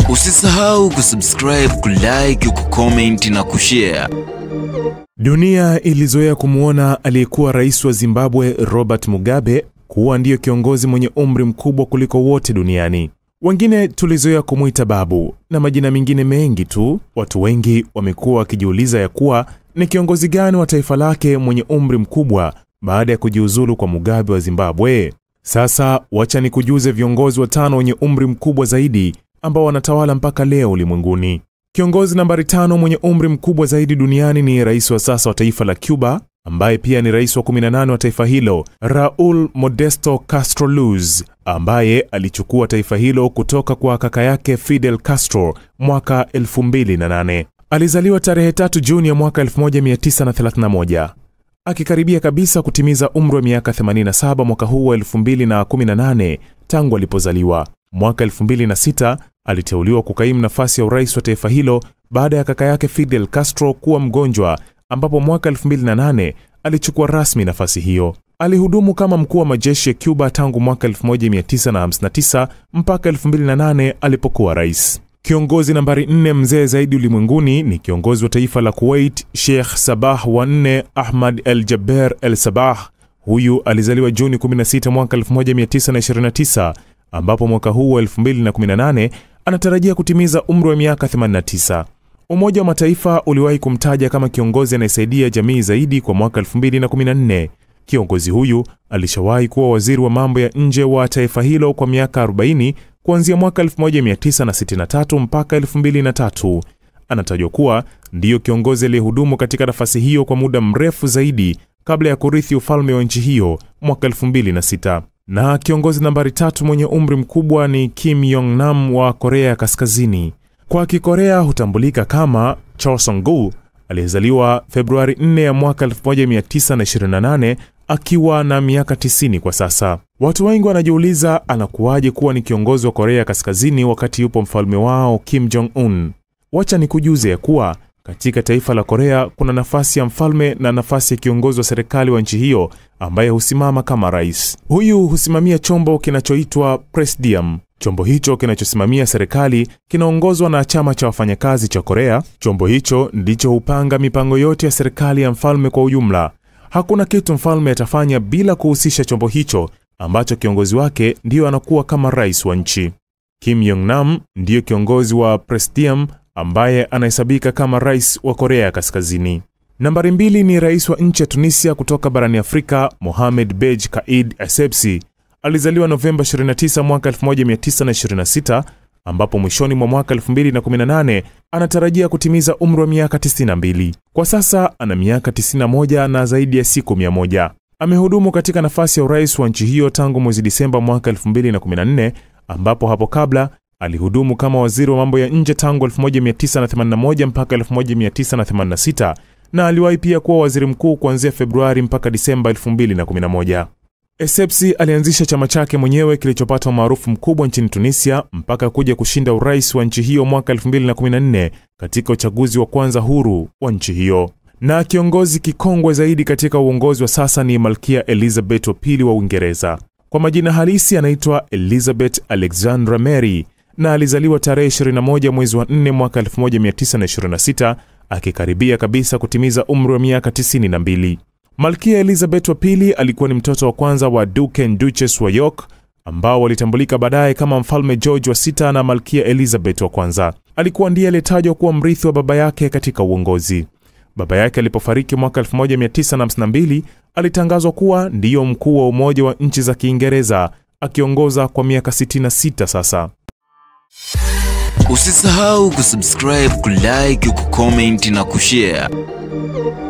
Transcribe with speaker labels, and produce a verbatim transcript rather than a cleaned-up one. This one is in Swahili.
Speaker 1: Usisahau kusubscribe, kulike, kucomment na kushare.
Speaker 2: Dunia ilizoea kumuona aliyekuwa rais wa Zimbabwe Robert Mugabe kuwa ndiyo kiongozi mwenye umri mkubwa kuliko wote duniani. Wengine tulizoea kumuita babu na majina mengine mengi tu. Watu wengi wamekuwa wakijiuliza ya kuwa ni kiongozi gani wa taifa lake mwenye umri mkubwa baada ya kujiuzulu kwa Mugabe wa Zimbabwe. Sasa wacha nikujuze viongozi watano wenye umri mkubwa zaidi ambao wanatawala mpaka leo ulimwenguni. Kiongozi nambari tano mwenye umri mkubwa zaidi duniani ni rais wa sasa wa taifa la Cuba, ambaye pia ni rais wa kumi na nane wa taifa hilo, Raul Modesto Castro Luz, ambaye alichukua taifa hilo kutoka kwa kaka yake Fidel Castro mwaka elfu mbili na nane. Alizaliwa tarehe tatu Juni ya mwaka elfu moja mia tisa thelathini na moja. Akikaribia kabisa kutimiza umri wa miaka themanini na saba mwaka huu wa elfu mbili na kumi na nane tangu alipozaliwa. Mwaka elfu mbili na sita aliteuliwa kukaimu nafasi ya urais wa taifa hilo baada ya kaka yake Fidel Castro kuwa mgonjwa, ambapo mwaka elfu mbili na nane alichukua rasmi nafasi hiyo. Alihudumu kama mkuu wa majeshi ya Cuba tangu mwaka elfu moja mia tisa hamsini na tisa mpaka elfu mbili na nane alipokuwa rais. Kiongozi nambari nne mzee zaidi ulimwenguni ni kiongozi wa taifa la Kuwait, Sheikh Sabah wa nne Ahmad El Jaber El Sabah. Huyu alizaliwa Juni kumi na sita mwaka elfu moja mia tisa ishirini na tisa, ambapo mwaka huu wa elfu mbili na kumi na nane anatarajia kutimiza umri wa miaka themanini na tisa. Umoja wa Mataifa uliwahi kumtaja kama kiongozi anayesaidia jamii zaidi kwa mwaka elfu mbili na kumi na nne. Kiongozi huyu alishawahi kuwa waziri wa mambo ya nje wa taifa hilo kwa miaka arobaini kuanzia mwaka elfu moja mia tisa sitini na tatu mpaka elfu mbili na tatu. Anatajwa kuwa ndiyo kiongozi aliyehudumu katika nafasi hiyo kwa muda mrefu zaidi kabla ya kurithi ufalme wa nchi hiyo mwaka elfu mbili na sita. Na kiongozi nambari tatu mwenye umri mkubwa ni Kim Jong Nam wa Korea ya Kaskazini. Kwa Kikorea hutambulika kama Cho Song-gu, aliyezaliwa Februari nne ya mwaka elfu moja mia tisa ishirini na nane akiwa na miaka tisini kwa sasa. Watu wengi wanajiuliza anakuwaje kuwa ni kiongozi wa Korea ya Kaskazini wakati yupo mfalme wao Kim Jong Un. Wacha nikujuze ya kuwa katika taifa la Korea kuna nafasi ya mfalme na nafasi ya kiongozi wa serikali wa nchi hiyo ambaye husimama kama rais. Huyu husimamia chombo kinachoitwa Presidium. Chombo hicho kinachosimamia serikali kinaongozwa na chama cha wafanyakazi cha Korea. Chombo hicho ndicho hupanga mipango yote ya serikali ya mfalme kwa ujumla. Hakuna kitu mfalme atafanya bila kuhusisha chombo hicho ambacho kiongozi wake ndiyo anakuwa kama rais wa nchi. Kim Jong Nam ndiyo kiongozi wa Presidium ambaye anahesabika kama rais wa Korea ya Kaskazini. Nambari mbili ni rais wa nchi ya Tunisia kutoka barani Afrika, Mohamed Bej Kaid Essebsi. Alizaliwa Novemba ishirini na tisa mwaka elfu moja mia tisa ishirini na sita, ambapo mwishoni mwa mwaka elfu mbili na kumi na nane anatarajia kutimiza umri wa miaka tisini na mbili. Kwa sasa ana miaka tisini na moja na zaidi ya siku mia moja. Amehudumu katika nafasi ya urais wa nchi hiyo tangu mwezi Disemba mwaka elfu mbili na kumi na nne, ambapo hapo kabla alihudumu kama waziri wa mambo ya nje tangu elfu moja mia tisa themanini na moja mpaka elfu moja mia tisa themanini na sita, na aliwahi pia kuwa waziri mkuu kuanzia Februari mpaka Disemba elfu mbili na kumi na moja. Essebsi alianzisha chama chake mwenyewe kilichopata umaarufu mkubwa nchini Tunisia mpaka kuja kushinda urais wa nchi hiyo mwaka elfu mbili na kumi na nne katika uchaguzi wa kwanza huru wa nchi hiyo. Na kiongozi kikongwe zaidi katika uongozi wa sasa ni Malkia Elizabeth wa pili wa Uingereza. Kwa majina halisi anaitwa Elizabeth Alexandra Mary, na alizaliwa tarehe ishirini na moja mwezi wa nne mwaka elfu moja mia tisa ishirini na sita, akikaribia kabisa kutimiza umri wa miaka tisini na mbili. Malkia Elizabeth wa pili alikuwa ni mtoto wa kwanza wa Duke and Duchess wa York, ambao walitambulika baadaye kama mfalme George wa sita na Malkia Elizabeth wa kwanza. Alikuwa ndiye aliyetajwa kuwa mrithi wa baba yake katika uongozi. Baba yake alipofariki mwaka elfu moja mia tisa hamsini na mbili, alitangazwa kuwa ndiyo mkuu wa Umoja wa Nchi za Kiingereza, akiongoza kwa miaka sitini na sita sasa.
Speaker 1: Usisahau kusubscribe, kulike, kucomment na kushare.